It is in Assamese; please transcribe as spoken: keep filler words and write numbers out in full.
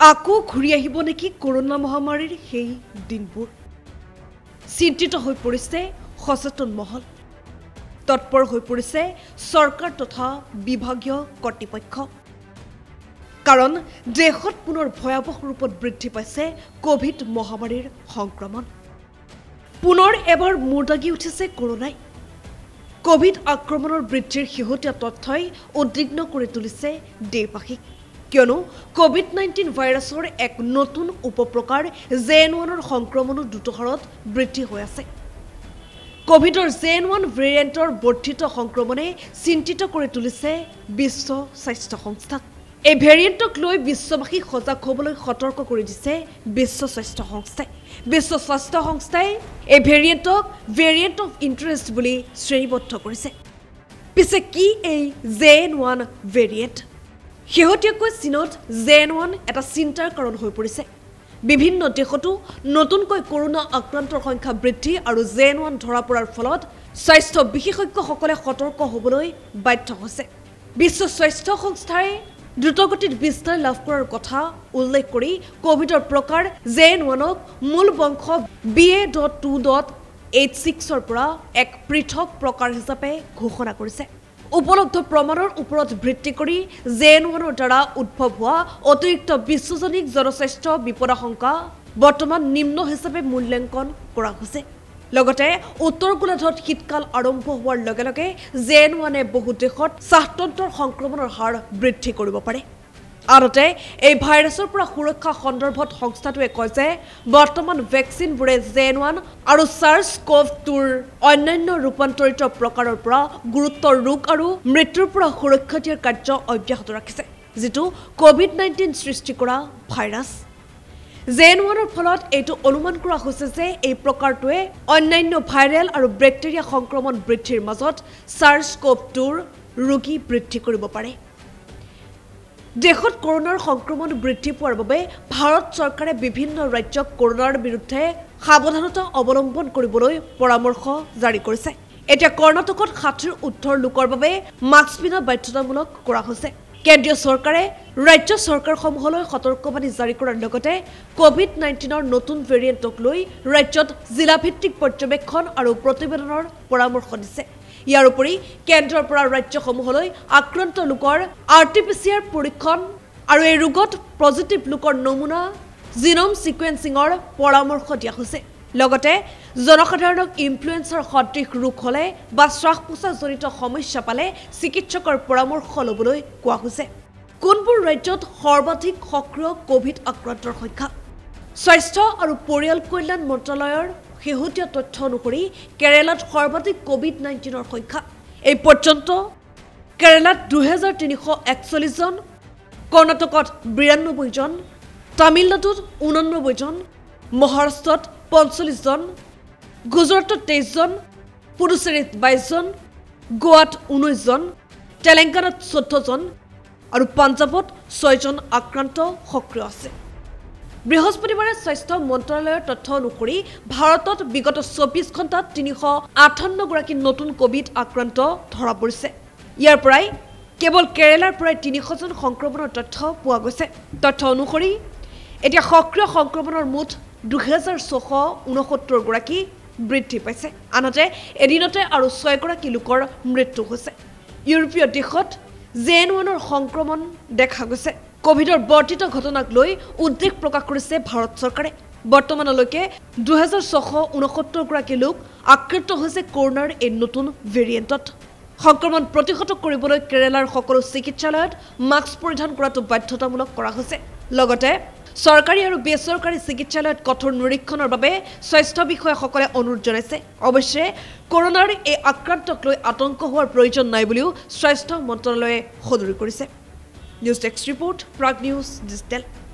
আকৌ ঘূৰি আহিব নেকি কৰোনা মহামাৰীৰ সেই দিনবোৰ চিন্তিত হৈ পৰিছে সচেতন মহল তৎপৰ হৈ পৰিছে চৰকাৰ তথা বিভাগীয় কৰ্তৃপক্ষ কাৰণ দেশত পুনৰ ভয়াবহ ৰূপত বৃদ্ধি পাইছে কোভিড মহামাৰীৰ সংক্ৰমণ পুনৰ এবাৰ মূৰ দাগি উঠিছে কৰোনাই কোভিড আক্ৰমণৰ বৃদ্ধিৰ শেহতীয়া তথ্যই উদ্বিগ্ন কৰি তুলিছে দেশবাসীক কিয়নো কোভিড নাইনটিন ভাইৰাছৰ এক নতুন উপপ্ৰকাৰ জে এন ওৱানৰ সংক্ৰমণৰ দ্ৰুত হাৰত বৃদ্ধি হৈ আছে কোভিডৰ জে এন ওৱান ভেৰিয়েণ্টৰ বৰ্ধিত সংক্ৰমণে চিন্তিত কৰি তুলিছে বিশ্ব স্বাস্থ্য সংস্থাক এই ভেৰিয়েণ্টক লৈ বিশ্ববাসীক সজাগ হ'বলৈ সতৰ্ক কৰি দিছে বিশ্ব স্বাস্থ্য সংস্থাই বিশ্ব স্বাস্থ্য সংস্থাই এই ভেৰিয়েণ্টক ভেৰিয়েণ্ট অফ ইণ্টাৰেষ্ট বুলি শ্ৰেণীবদ্ধ কৰিছে পিছে কি এই জে এন ওৱান ভেৰিয়েণ্ট শেহতীয়াকৈ চীনত জে এন ওৱান এটা চিন্তাৰ কাৰণ হৈ পৰিছে বিভিন্ন দেশতো নতুনকৈ কৰোনা আক্ৰান্তৰ সংখ্যা বৃদ্ধি আৰু জে এন ওৱান ধৰা পৰাৰ ফলত স্বাস্থ্য বিশেষজ্ঞসকলে সতৰ্ক হ'বলৈ বাধ্য হৈছে বিশ্ব স্বাস্থ্য সংস্থাই দ্ৰুতগতিত বিস্তাৰ লাভ কৰাৰ কথা উল্লেখ কৰি কোভিডৰ প্ৰকাৰ জে এন ওৱানক মূল বংশ B A dot two dot eight ছিক্সৰ পৰা এক পৃথক প্ৰকাৰ হিচাপে ঘোষণা কৰিছে উপলব্ধ প্ৰমাণৰ ওপৰত ভিত্তি কৰি জে এন ওৱানৰ দ্বাৰা উদ্ভৱ হোৱা অতিৰিক্ত বিশ্বজনীন জনস্বাস্থ্য বিপদাশংকা বৰ্তমান নিম্ন হিচাপে মূল্যাংকন কৰা হৈছে লগতে উত্তৰ গোলাৰ্ধত শীতকাল আৰম্ভ হোৱাৰ লগে লগে জে এন ওৱানে বহু দেশত শ্বাসতন্ত্ৰৰ সংক্ৰমণৰ হাৰ বৃদ্ধি কৰিব পাৰে আনহাতে এই ভাইৰাছৰ পৰা সুৰক্ষা সন্দৰ্ভত সংস্থাটোৱে কয় যে বৰ্তমান ভেকচিনবোৰে জে এন ওৱান আৰু চাৰ্স কোভ টুৰ অন্যান্য ৰূপান্তৰিত প্ৰকাৰৰ পৰা গুৰুতৰ ৰোগ আৰু মৃত্যুৰ পৰা সুৰক্ষা দিয়াৰ কাৰ্য অব্যাহত ৰাখিছে যিটো কোভিড নাইনটিন সৃষ্টি কৰা ভাইৰাছ জে এন ওৱানৰ ফলত এইটো অনুমান কৰা হৈছে যে এই প্ৰকাৰটোৱে অন্যান্য ভাইৰেল আৰু বেক্টেৰিয়া সংক্ৰমণ বৃদ্ধিৰ মাজত চাৰ্স কোভ টুৰ ৰোগী বৃদ্ধি কৰিব পাৰে দেশত কৰোনাৰ সংক্ৰমণ বৃদ্ধি পোৱাৰ বাবে ভাৰত চৰকাৰে বিভিন্ন ৰাজ্যক কৰোনাৰ বিৰুদ্ধে সাৱধানতা অৱলম্বন কৰিবলৈ পৰামৰ্শ জাৰি কৰিছে এতিয়া কৰ্ণাটকত ষাঠিৰ উৰ্ধৰ লোকৰ বাবে মাস্ক পিন্ধা বাধ্যতামূলক কৰা হৈছে কেন্দ্ৰীয় চৰকাৰে ৰাজ্য চৰকাৰসমূহলৈ সতৰ্কবাণী জাৰি কৰাৰ লগতে কোভিড নাইনটিনৰ নতুন ভেৰিয়েণ্টক লৈ ৰাজ্যত জিলাভিত্তিক পৰ্যবেক্ষণ আৰু প্ৰতিবেদনৰ পৰামৰ্শ দিছে ইয়াৰ উপৰি কেন্দ্ৰৰ পৰা ৰাজ্যসমূহলৈ আক্ৰান্ত লোকৰ R T P C R পৰীক্ষণ আৰু এই ৰোগত পজিটিভ লোকৰ নমুনা জিনোম সিকুৱেন্সিঙৰ পৰামৰ্শ দিয়া হৈছে লগতে জনসাধাৰণক ইনফ্লুৱেঞ্জাৰ সদৃশ ৰোগ হ'লে বা শ্বাস প্ৰশ্বাসজনিত সমস্যা পালে চিকিৎসকৰ পৰামৰ্শ ল'বলৈ কোৱা হৈছে কোনবোৰ ৰাজ্যত সৰ্বাধিক সক্ৰিয় কোভিড আক্ৰান্তৰ সংখ্যা স্বাস্থ্য আৰু পৰিয়াল কল্যাণ মন্ত্ৰালয়ৰ শেহতীয়া তথ্য অনুসৰি কেৰালাত সৰ্বাধিক কোভিড নাইনটিনৰ সংখ্যা এই পৰ্যন্ত কেৰালাত দুহেজাৰ তিনিশ একচল্লিছ জন কৰ্ণাটকত বিৰান্নব্বৈ জন তামিলনাডুত ঊননব্বৈ জন মহাৰাষ্ট্ৰত পঞ্চল্লিছ জন গুজৰাটত তেইছ জন পুডুচেৰীত বাইছ জন গোৱাত ঊনৈছ জন তেলেংগানাত চৈধ্য জন আৰু পাঞ্জাৱত ছয়জন আক্ৰান্ত সক্ৰিয় আছে বৃহস্পতিবাৰে স্বাস্থ্য মন্ত্ৰালয়ৰ তথ্য অনুসৰি ভাৰতত বিগত চৌব্বিছ ঘণ্টাত তিনিশ আঠাৱন্ন গৰাকী নতুন কোভিড আক্ৰান্ত ধৰা পৰিছে ইয়াৰ পৰাই কেৱল কেৰালাৰ পৰাই তিনিশ জন সংক্ৰমণৰ তথ্য পোৱা গৈছে তথ্য অনুসৰি এতিয়া সক্ৰিয় সংক্ৰমণৰ মুঠ দুহেজাৰ ছশ ঊনসত্তৰ গৰাকী বৃদ্ধি পাইছে আনহাতে এদিনতে আৰু ছয়গৰাকী লোকৰ মৃত্যু হৈছে ইউৰোপীয় দেশত জে এন ওৱানৰ সংক্ৰমণ দেখা গৈছে কোভিডৰ বৰ্ধিত ঘটনাক লৈ উদ্বেগ প্ৰকাশ কৰিছে ভাৰত চৰকাৰে বৰ্তমানলৈকে দুহেজাৰ ছশ ঊনসত্তৰ গৰাকী লোক আক্ৰান্ত হৈছে কৰোনাৰ এই নতুন ভেৰিয়েণ্টত সংক্ৰমণ প্ৰতিহত কৰিবলৈ কেৰালাৰ সকলো চিকিৎসালয়ত মাস্ক পৰিধান কৰাটো বাধ্যতামূলক কৰা হৈছে লগতে চৰকাৰী আৰু বেচৰকাৰী চিকিৎসালয়ত কঠোৰ নিৰীক্ষণৰ বাবে স্বাস্থ্য বিষয়াসকলে অনুৰোধ জনাইছে অৱশ্যে কৰোনাৰ এই আক্ৰান্তক লৈ আতংক হোৱাৰ প্ৰয়োজন নাই বুলিও স্বাস্থ্য মন্ত্ৰালয়ে সদৰি কৰিছে news desk report Prag News digital